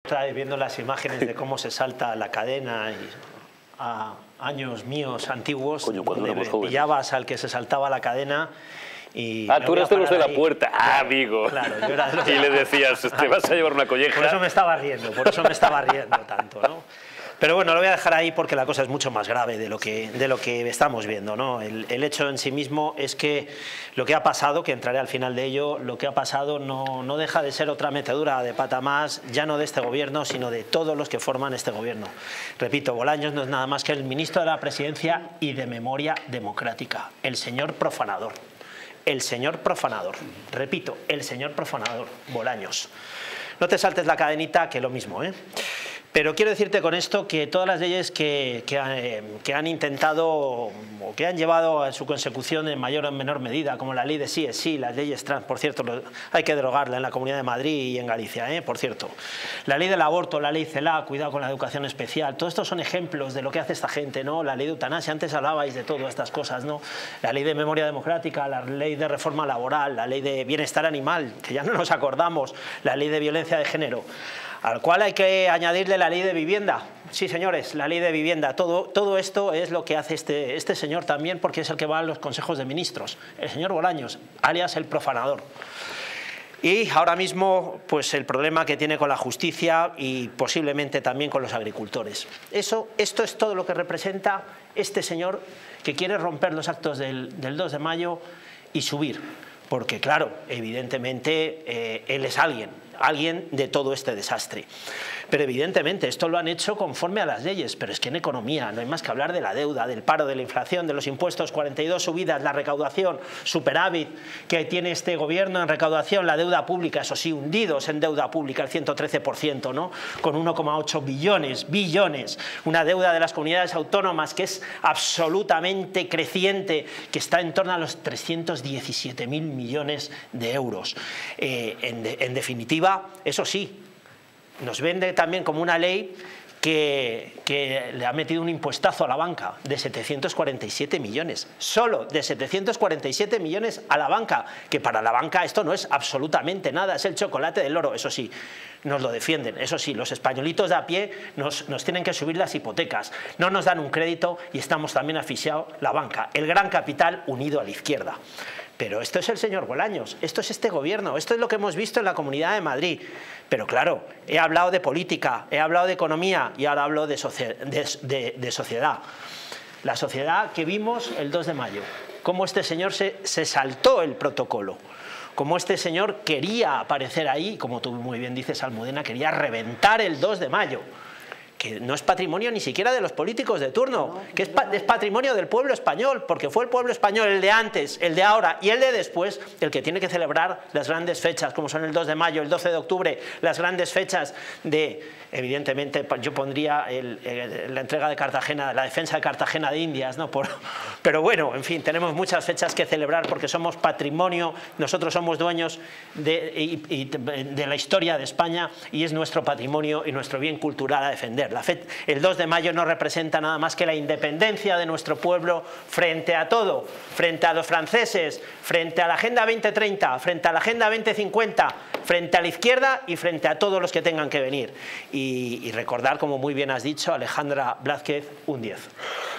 Estaba viendo las imágenes de cómo se salta la cadena a años míos antiguos. Coño, cuando éramos jóvenes. Pillabas al que se saltaba la cadena y... tú eres de los de la puerta. Claro, amigo. Claro, yo era de los de y la le puerta. decías, te vas a llevar una colleja. Por eso me estaba riendo tanto, ¿no? Pero bueno, lo voy a dejar ahí porque la cosa es mucho más grave de lo que estamos viendo, ¿no? El hecho en sí mismo es que lo que ha pasado, que entraré al final de ello, lo que ha pasado no deja de ser otra metedura de pata más, ya no de este gobierno, sino de todos los que forman este gobierno. Repito, Bolaños no es nada más que el ministro de la Presidencia y de Memoria Democrática, el señor profanador. El señor profanador. Repito, el señor profanador, Bolaños. No te saltes la cadenita, que lo mismo, ¿eh? Pero quiero decirte con esto que todas las leyes que han intentado o que han llevado a su consecución en mayor o menor medida, como la ley de sí es sí, las leyes trans, por cierto, hay que derogarla en la Comunidad de Madrid y en Galicia, por cierto. La ley del aborto, la ley CELA, cuidado con la educación especial, todos estos son ejemplos de lo que hace esta gente, ¿no? La ley de eutanasia, antes hablabais de todas estas cosas, ¿no? La ley de memoria democrática, la ley de reforma laboral, la ley de bienestar animal, que ya no nos acordamos, la ley de violencia de género, al cual hay que añadirle la ley de vivienda. Sí, señores, la ley de vivienda. Todo esto es lo que hace este señor también, porque es el que va a los consejos de ministros. El señor Bolaños, alias el profanador. Y ahora mismo, pues el problema que tiene con la justicia y posiblemente también con los agricultores. Esto es todo lo que representa este señor que quiere romper los actos del 2 de mayo y subir. Porque claro, evidentemente él es alguien de todo este desastre. Pero evidentemente esto lo han hecho conforme a las leyes, pero es que en economía no hay más que hablar de la deuda, del paro, de la inflación, de los impuestos, 42 subidas, la recaudación, superávit que tiene este gobierno en recaudación, la deuda pública, eso sí, hundidos en deuda pública, el 113%, ¿no? Con 1,8 billones, una deuda de las comunidades autónomas que es absolutamente creciente, que está en torno a los 317.000 millones de euros. En definitiva, eso sí, nos vende también como una ley que le ha metido un impuestazo a la banca de 747 millones, solo de 747 millones a la banca, que para la banca esto no es absolutamente nada, es el chocolate del oro, eso sí, nos lo defienden, eso sí, los españolitos de a pie nos tienen que subir las hipotecas, no nos dan un crédito y estamos también asfixiados la banca, el gran capital unido a la izquierda. Pero esto es el señor Bolaños, esto es este gobierno, esto es lo que hemos visto en la Comunidad de Madrid. Pero claro, he hablado de política, he hablado de economía y ahora hablo de sociedad. La sociedad que vimos el 2 de mayo, cómo este señor se saltó el protocolo, cómo este señor quería aparecer ahí, como tú muy bien dices, Almudena, quería reventar el 2 de mayo. Que no es patrimonio ni siquiera de los políticos de turno, que es patrimonio del pueblo español, porque fue el pueblo español, el de antes, el de ahora y el de después, el que tiene que celebrar las grandes fechas, como son el 2 de mayo, el 12 de octubre, las grandes fechas de, evidentemente, yo pondría la entrega de Cartagena, la defensa de Cartagena de Indias, ¿no? Pero bueno, en fin, tenemos muchas fechas que celebrar porque somos patrimonio, nosotros somos dueños de la historia de España y es nuestro patrimonio y nuestro bien cultural a defender. El 2 de mayo no representa nada más que la independencia de nuestro pueblo frente a todo, frente a los franceses, frente a la Agenda 2030, frente a la Agenda 2050, frente a la izquierda y frente a todos los que tengan que venir. Y recordar, como muy bien has dicho, Alejandra Blázquez, un 10.